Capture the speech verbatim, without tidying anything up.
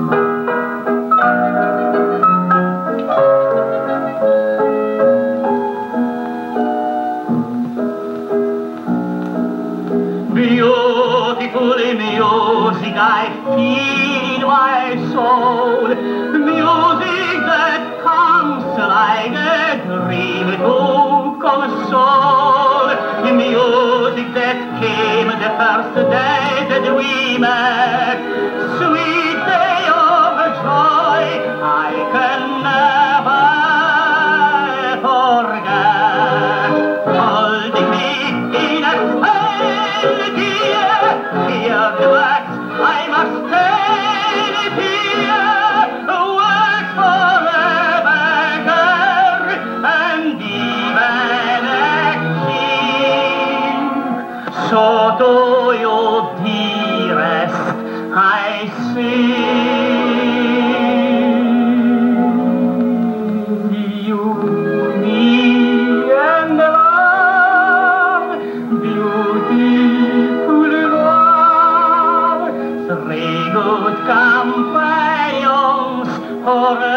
Beautiful music I feel in my soul, music that comes like a dream to console, music that came the first day that we met, sweet day of joy I can never forget, holding me in a hear the words I must tell it here, words forever, girl, and even a king. So to you, dearest, I sing. You, me, and love, beautiful love, three good companions for